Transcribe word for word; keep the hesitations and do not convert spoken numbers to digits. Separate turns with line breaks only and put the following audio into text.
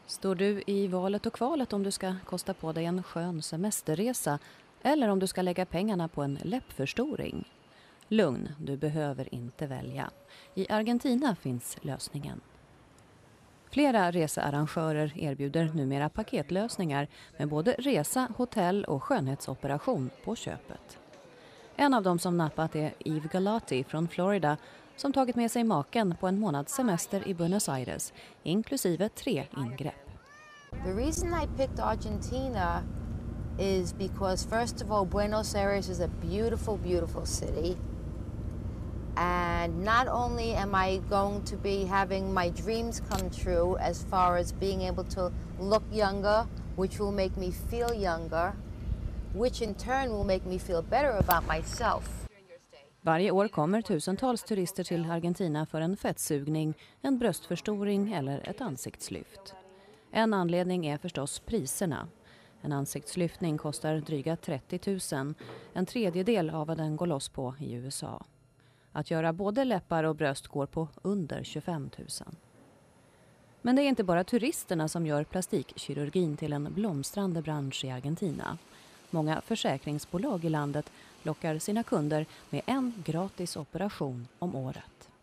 Står du i valet och kvalet om du ska kosta på dig en skön semesterresa eller om du ska lägga pengarna på en läppförstoring? Lugn, du behöver inte välja. I Argentina finns lösningen. Flera researrangörer erbjuder numera paketlösningar med både resa, hotell och skönhetsoperation på köpet. En av dem som nappat är Eve Galati från Florida som tagit med sig maken på en månads semester i Buenos Aires, inklusive tre ingrepp.
The reason I picked Argentina is because, first of all, Buenos Aires is a beautiful, beautiful city. And not only am I going to be having my dreams come true as far as being able to look younger, which will make me feel younger, which in turn will make me feel better about myself.
Varje år kommer tusentals turister till Argentina för en fettsugning, en bröstförstoring eller ett ansiktslyft. En anledning är förstås priserna. En ansiktslyftning kostar dryga trettio tusen, en tredjedel av vad den går loss på i U S A. Att göra både läppar och bröst går på under tjugofem tusen. Men det är inte bara turisterna som gör plastikkirurgin till en blomstrande bransch i Argentina. Många försäkringsbolag i landet lockar sina kunder med en gratis operation om året.